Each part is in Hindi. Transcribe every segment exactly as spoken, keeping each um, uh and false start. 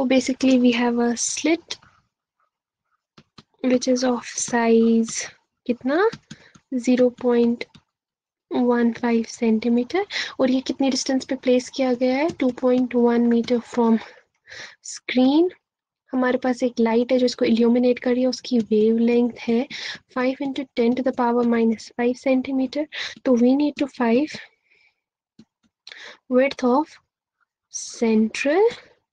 basically we have a slit which is of size कितना zero point one five centimetre और ये कितनी डिस्टेंस पे प्लेस किया गया है two point one metre from screen. हमारे पास एक लाइट है जो इसको इल्यूमिनेट कर रही है, उसकी वेवलेंथ है five into ten to the power minus five centimetre. तो वी नीड टू फाइव विड्थ ऑफ सेंट्रल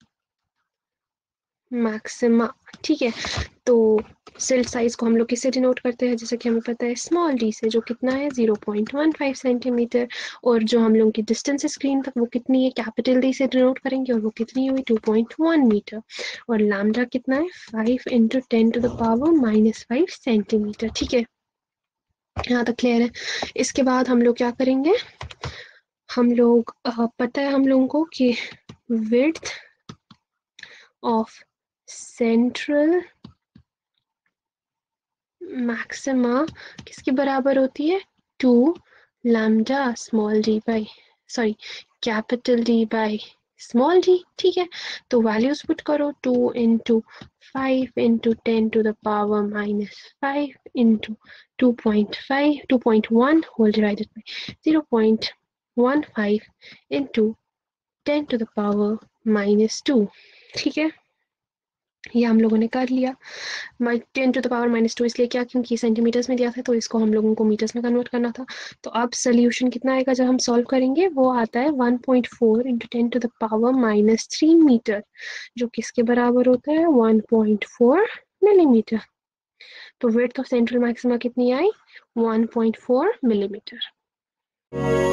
मैक्सिमा। ठीक है, तो स्लिट साइज को हम लोग किससे डिनोट करते हैं, जैसे कि हमें पता है स्मॉल डी से, जो कितना है zero point one five centimetre. और जो हम लोगों की डिस्टेंस है स्क्रीन तक वो कितनी है, कैपिटल डी से डिनोट करेंगे और वो कितनी हुई टू पॉइंट वन मीटर। और लैम्डा कितना है five into ten to the power minus five centimetre. ठीक है, यहाँ तक क्लियर है। इसके बाद हम लोग क्या करेंगे, हम लोग पता है हम लोगों को कि विड्थ ऑफ सेंट्रल मैक्सिमा किसके बराबर होती है, two lambda small D by sorry capital D by small D. ठीक है, तो वैल्यूज पुट करो, two into five into ten to the power minus five into two point five two point one whole divided by zero point one five into ten to the power minus two. ठीक है, ये हम लोगों ने कर लिया। माइ ten to the power minus two इसलिए क्या, क्योंकि सेंटीमीटर्स में दिया था तो इसको हम लोगों को मीटर्स में कन्वर्ट करना था। तो अब सोल्यूशन कितना आएगा जब हम सॉल्व करेंगे, वो आता है one point four into ten to the power minus three metre, जो किसके बराबर होता है वन पॉइंट फोर मिलीमीटर। तो विड्थ ऑफ सेंट्रल मैक्सिमा कितनी आई वन पॉइंट फोर मिलीमीटर।